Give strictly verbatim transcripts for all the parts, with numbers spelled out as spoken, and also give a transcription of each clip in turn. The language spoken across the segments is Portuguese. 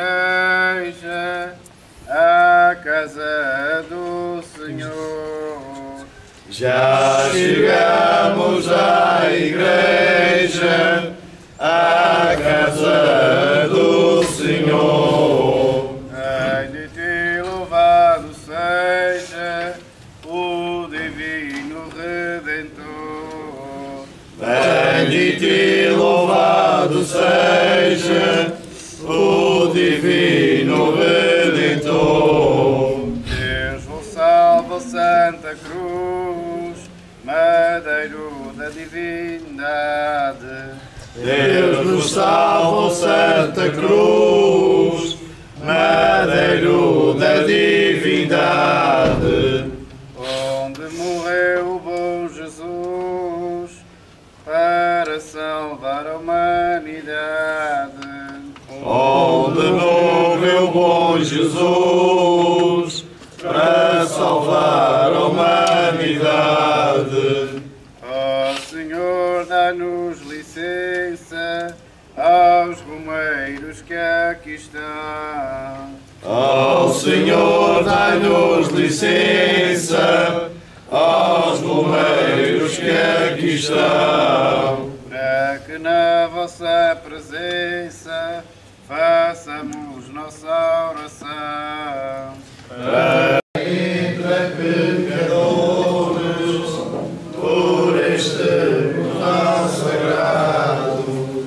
Igreja, à casa do Senhor. Já chegamos à Igreja, à casa do Senhor. Ai de ti louvado seja o Divino Redentor. Ai de ti louvado seja o Divino Redentor. Deus vos salva, Santa Cruz, madeiro da divindade. Deus nos salva, Santa Cruz, madeiro da divindade. Onde morreu o bom Jesus para salvar a humanidade. Onde morreu o bom Jesus para salvar a humanidade. Ó Senhor, dá-nos licença aos romeiros que aqui estão. Ó Senhor, dai-nos licença aos romeiros que aqui estão. Para que na vossa presença façamos nossa oração. Entre pecadores, por este portal sagrado.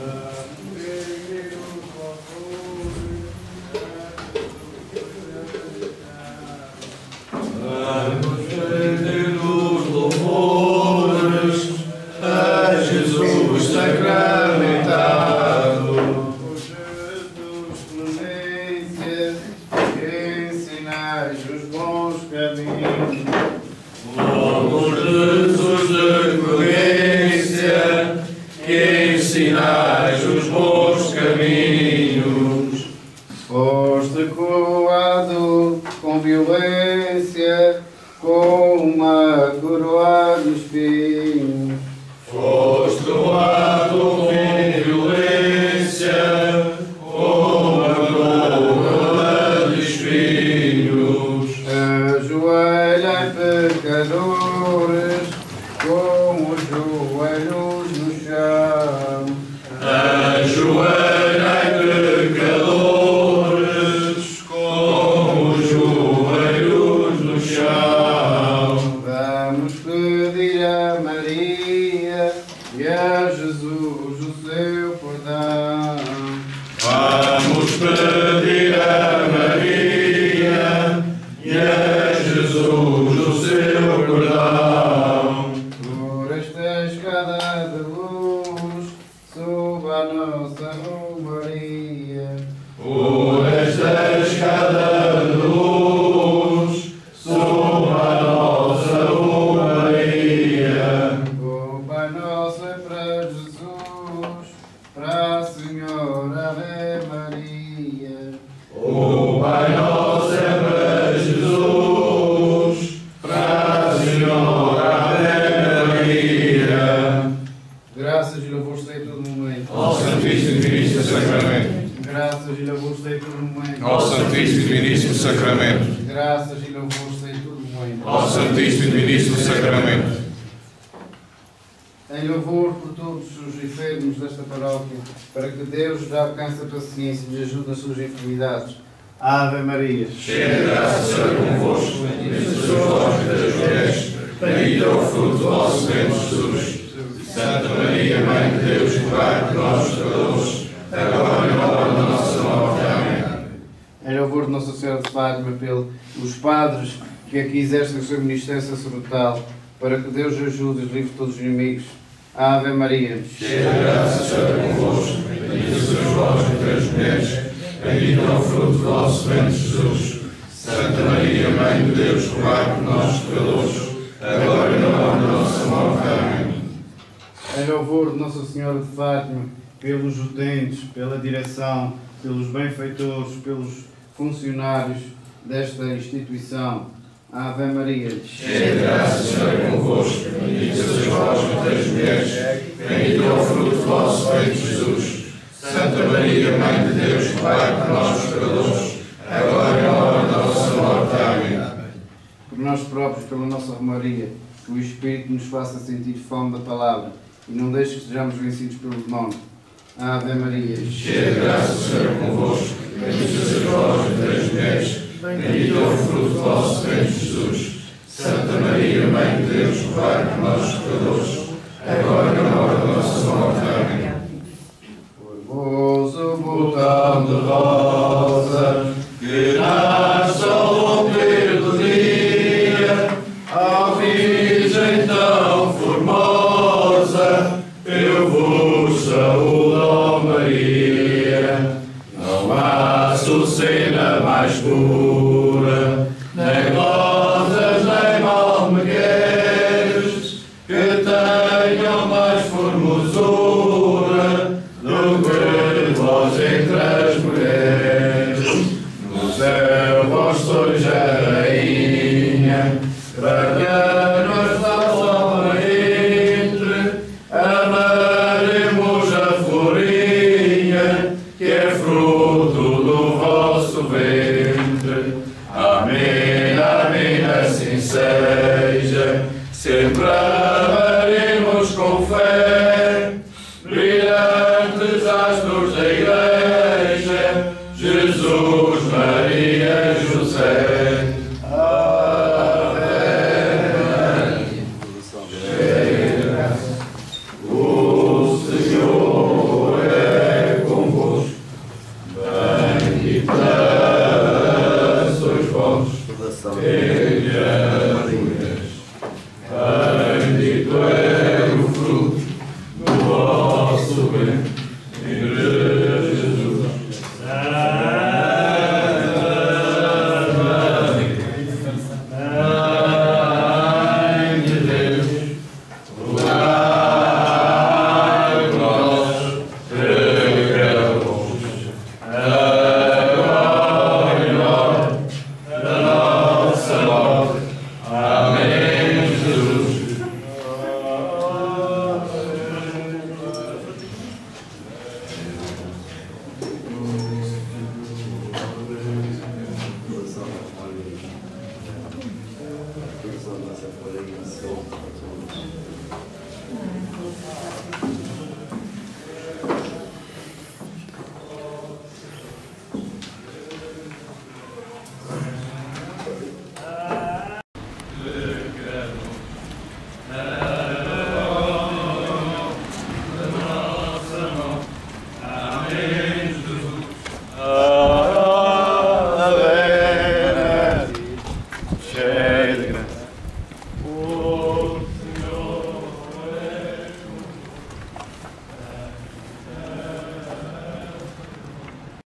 Vamos render-nos louvores a Jesus sacramentado. Jesus, clemência, que ensinais os bons caminhos. Louvor Jesus de clemência, que ensinais os bons caminhos. Foste coroado com violência, com uma coroa de espinhos. Foste coroado com violência, com uma coroa de espinhos. Ajoelha pecadores, com os joelhos no chão. Ajoelhai pecadores, com os joelhos no chão. Vamos pedir a Maria e a Jesus o seu perdão. Vamos pedir a Maria e a Jesus o seu perdão. Por esta escada de luz, suba a nossa romaria. Por esta escada de luz, suba a nossa romaria. O Pai Nosso é para Jesus, para a Senhora Ave Maria. O Pai Nosso é para Jesus, para a Senhora Ave Maria. Graças e louvores em todo momento. Ó Santíssimo e Diviníssimo Sacramento. Graças e louvores em todo momento. Ó Santíssimo e Diviníssimo Sacramento. Graças e louvores em todo momento. Ó Santíssimo e Diviníssimo Sacramento. Em louvor por todos os enfermos desta paróquia, para que Deus lhes alcance a paciência e lhes ajude nas suas enfermidades. Ave Maria. Cheia de graça, Senhor convosco, bendita sois vós entre as mulheres, bendito é o fruto do vosso ventre, Jesus. Santa Maria, Mãe de Deus, rogai por nós, pecadores, agora e na hora da nossa morte. Amém. Em louvor de Nossa Senhora de Fátima, pelos padres que aqui exercem o seu ministério sacerdotal, para que Deus ajude e livre todos os inimigos. Ave Maria. Cheia de graça, Senhor é convosco, bendita sois vós entre as mulheres, bendito é o fruto do vosso ventre, Jesus. Santa Maria, Mãe de Deus, rogai por nós, pecadores, agora e na hora da nossa morte. Amém. Em louvor de Nossa Senhora de Fátima, pelos utentes, pela direção, pelos benfeitores, pelos funcionários desta instituição. Ave Maria. Cheia de graça, Senhor é convosco, bendita sois vós entre as mulheres, bendito é o fruto do vosso ventre, Jesus. Santa Maria, Mãe de Deus, rogai por nós, pecadores, agora e na hora da nossa morte. Amém. Por nós próprios, pela nossa romaria, que o Espírito nos faça sentir fome da palavra e não deixe que sejamos vencidos pelo demónio. Ave Maria, cheia de graça, o Senhor é convosco, bendita sois vós entre as mulheres, bendito é o fruto do vosso ventre, Jesus. Santa Maria, Mãe de Deus, rogai por nós, pecadores, agora e na hora da nossa morte. Amém. Formoso O botão botão de rosa que nasce ao romper do dia, ao Virgem tão formosa, eu vos saúdo, ó Maria. Não há açucena mais pura, nem rosas nem malmequeres, que tenham mais formosura do que vós entre as mulheres. No céu vós sois a rainha, radianos da sombra entre, amaremos a florinha, que é fruto do vosso ventre. Amém, amém, assim seja, sempre amaremos com fé, brilhantes astros da Igreja, Jesus, Maria, José.